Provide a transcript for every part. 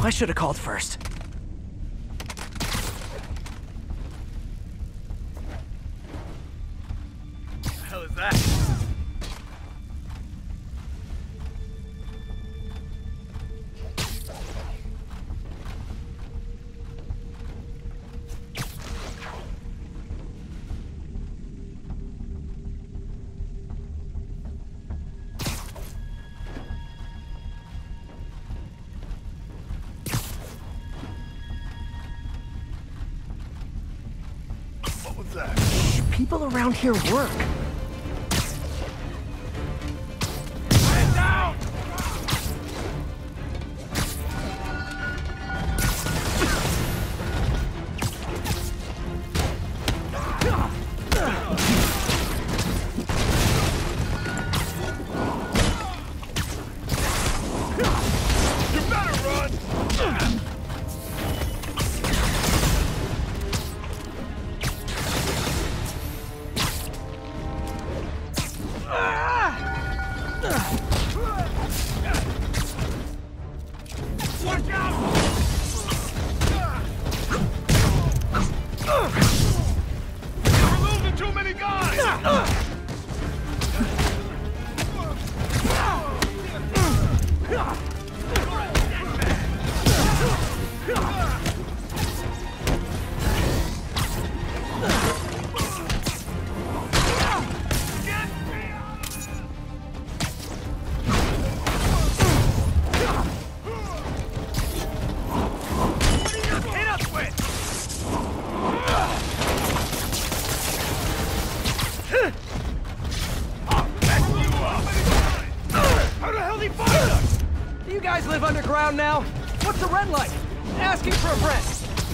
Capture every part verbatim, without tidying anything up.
I should have called first. What the hell is that? People around here work. Get down! You better run! Watch out! We're losing too many guys! You guys live underground now? What's the rent like? Asking for a friend.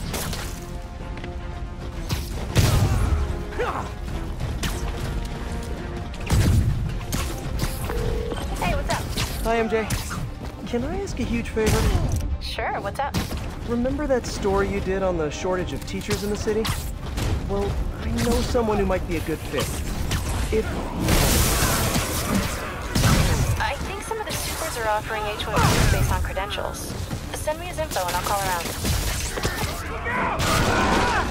Hey, what's up? Hi, M J. Can I ask a huge favor? Sure, what's up? Remember that story you did on the shortage of teachers in the city? Well, I know someone who might be a good fit. If... I think some of the supers are offering H one Bs based on credentials. Send me his info and I'll call around. Look out!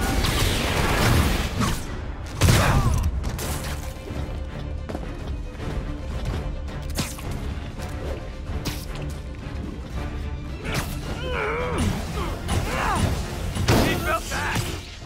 Seatbelt back!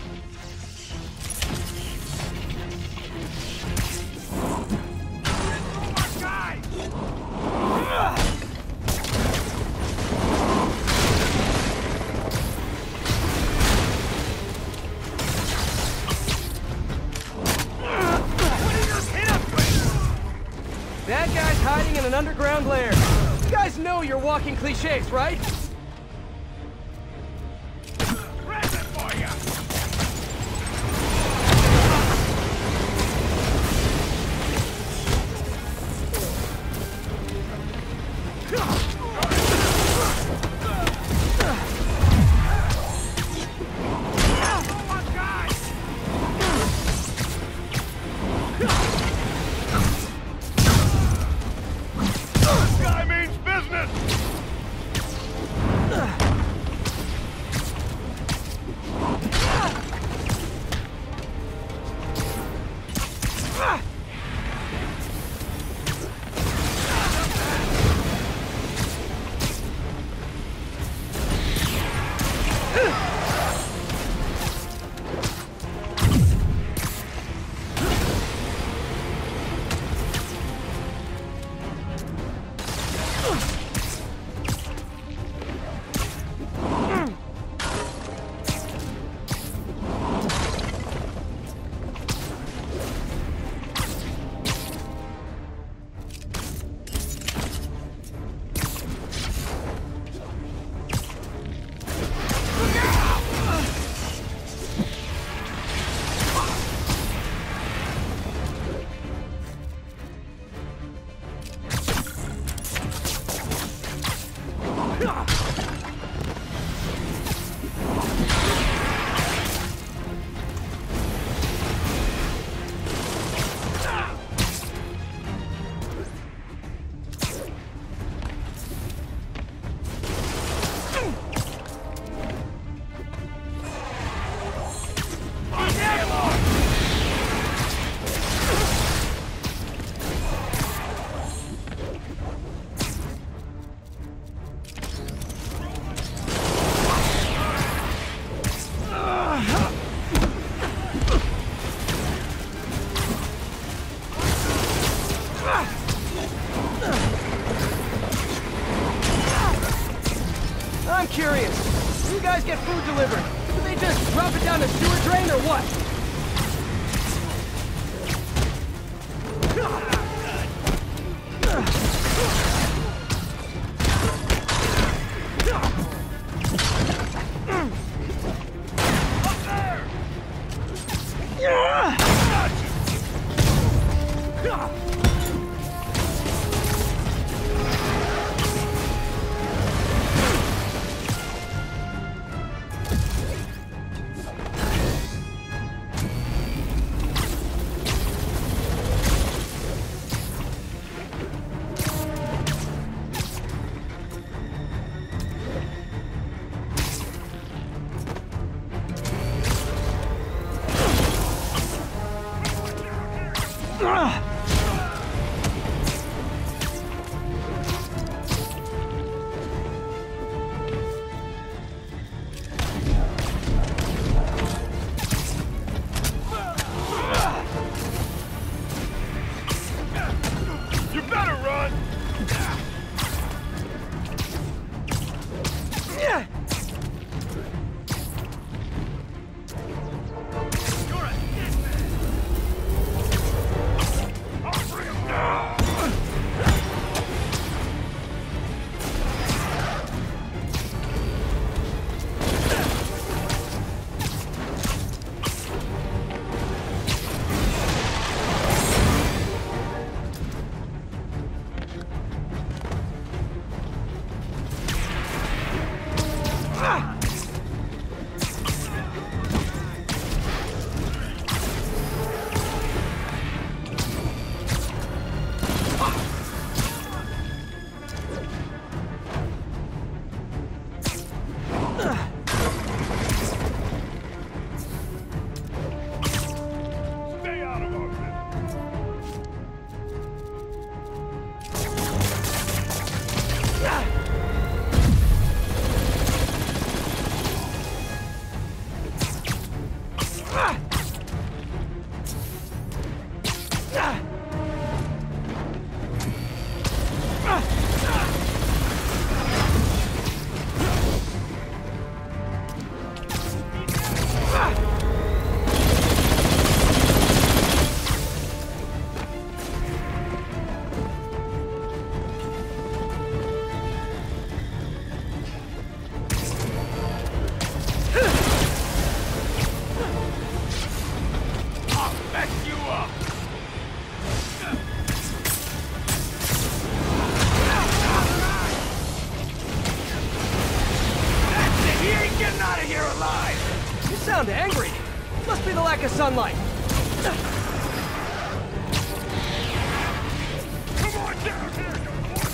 That guy's hiding in an underground lair. You guys know you're walking cliches, right? Present for you! This guy means business! sewer drain or what? Sunlight. Come on down here, you boy!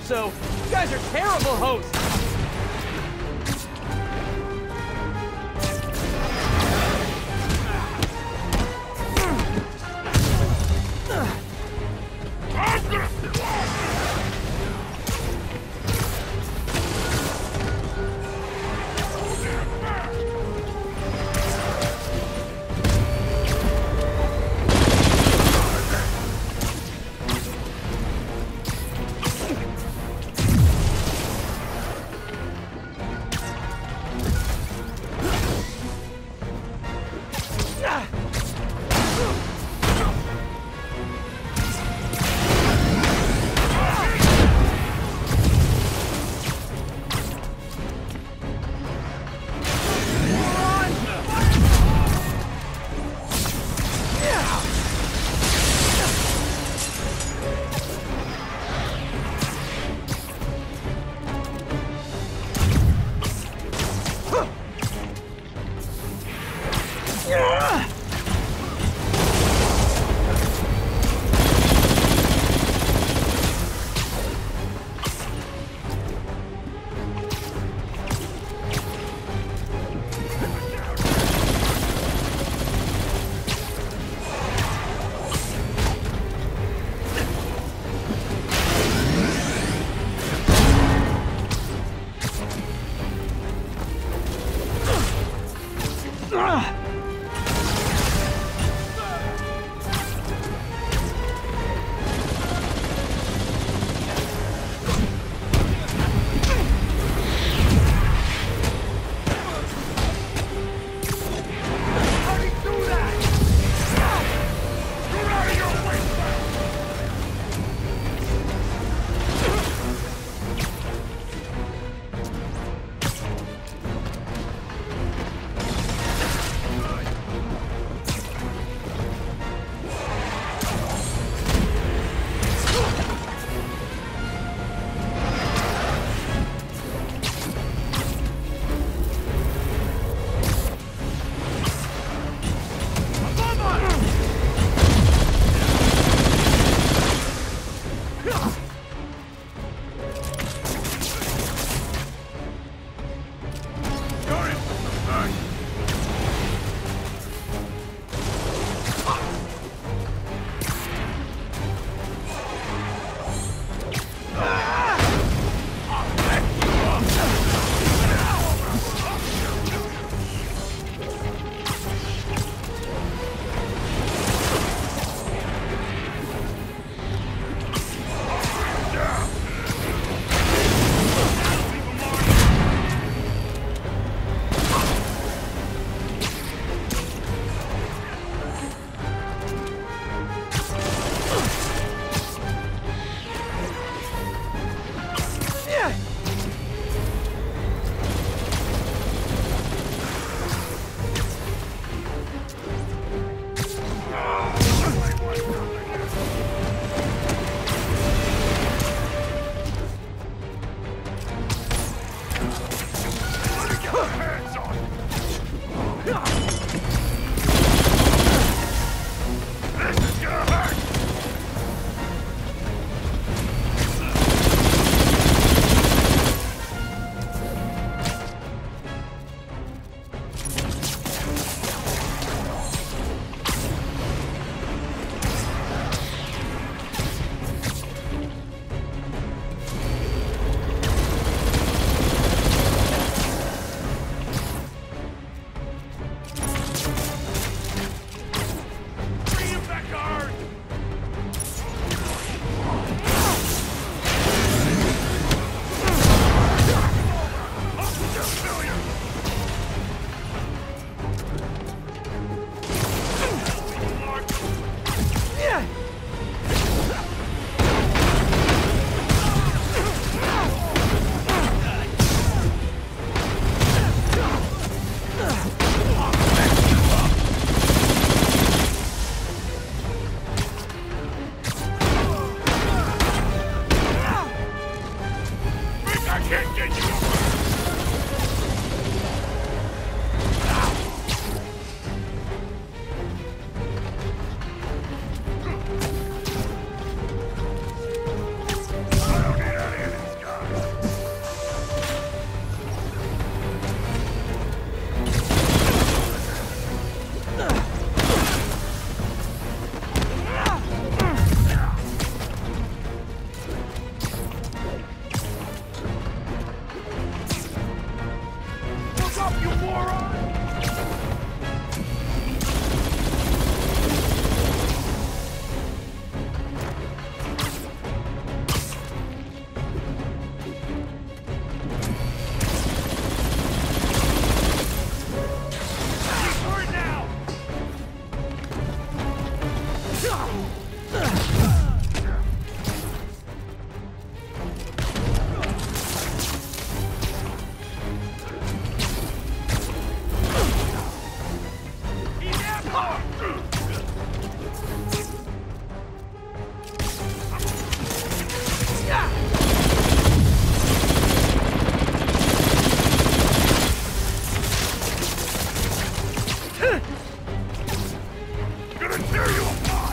so you guys are terrible hosts. Gonna tear you apart!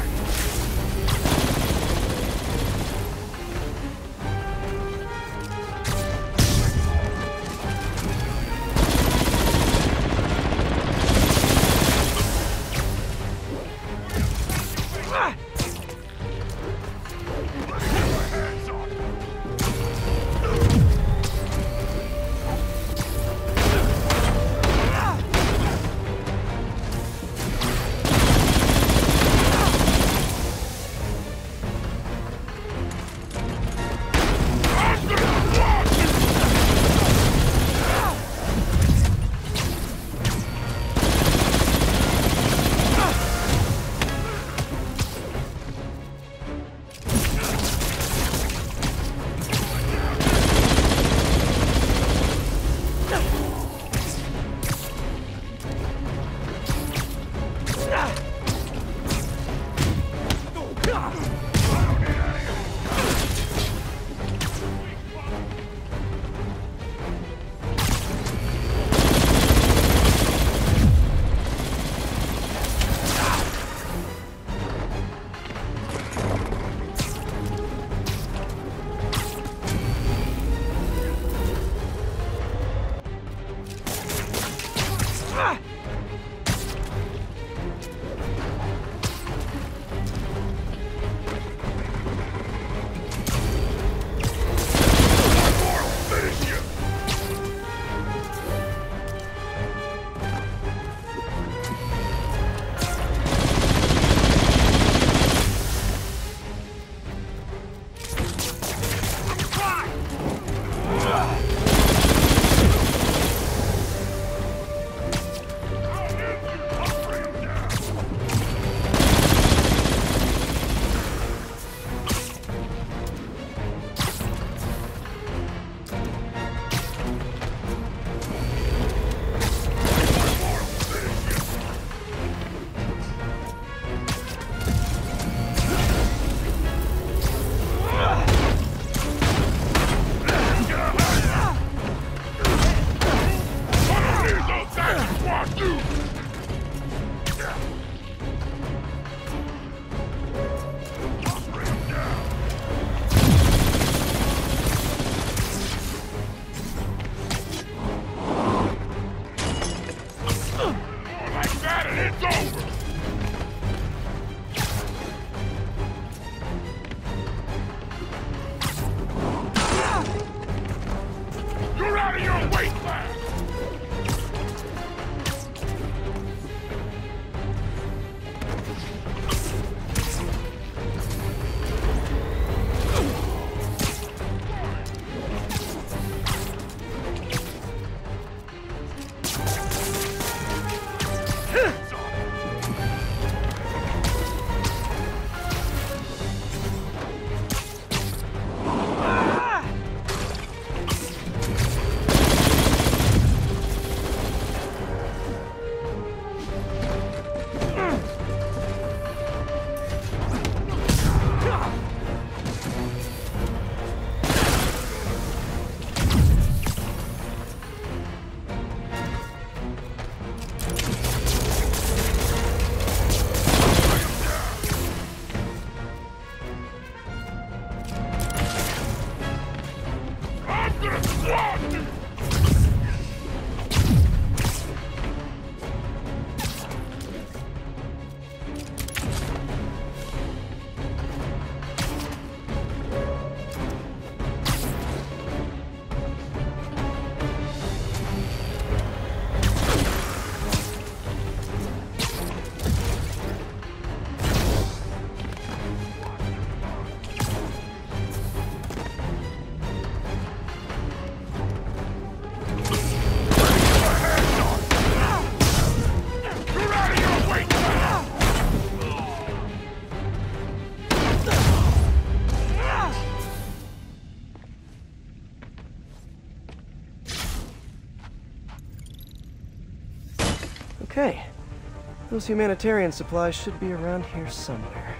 Okay. Those humanitarian supplies should be around here somewhere.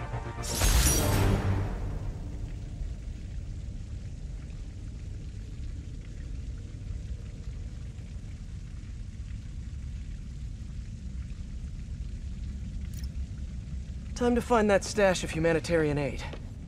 Time to find that stash of humanitarian aid.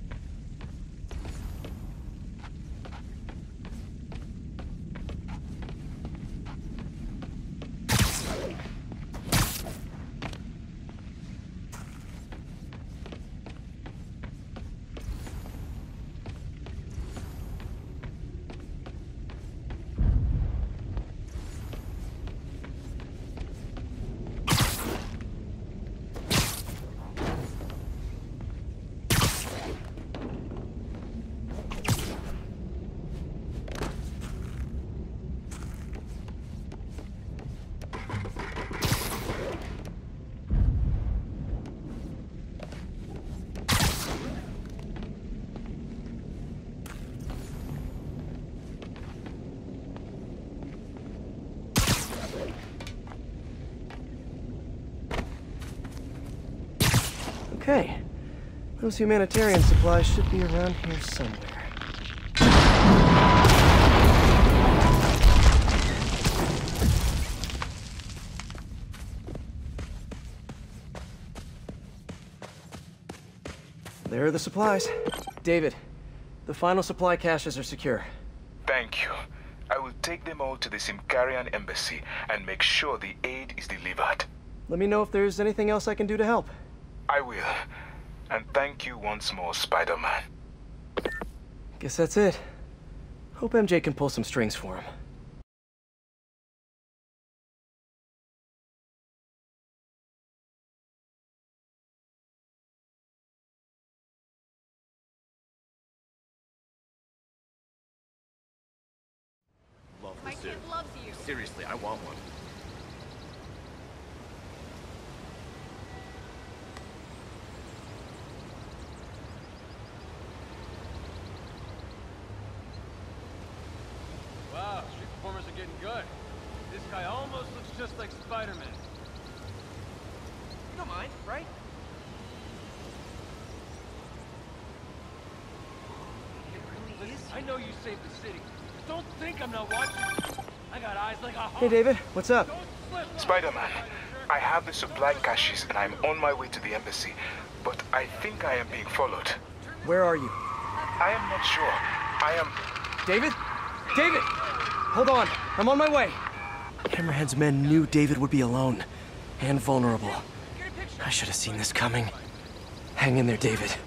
Okay. Those humanitarian supplies should be around here somewhere. There are the supplies. David, the final supply caches are secure. Thank you. I will take them all to the Symkarian embassy and make sure the aid is delivered. Let me know if there's anything else I can do to help. I will. And thank you once more, Spider-Man. Guess that's it. Hope M J can pull some strings for him. Love My this kid suit. loves you. Seriously, I want one. Wow, street performers are getting good. This guy almost looks just like Spider-Man. You don't mind, right? It really is. I know you saved the city. But don't think I'm not watching. I got eyes like a hawk. Hey, David, what's up? Don't slip up. Spider-Man, I have the supply caches and I'm on my way to the embassy. But I think I am being followed. Where are you? I am not sure. I am... David? David! Hold on, I'm on my way. Hammerhead's men knew David would be alone and vulnerable. I should have seen this coming. Hang in there, David.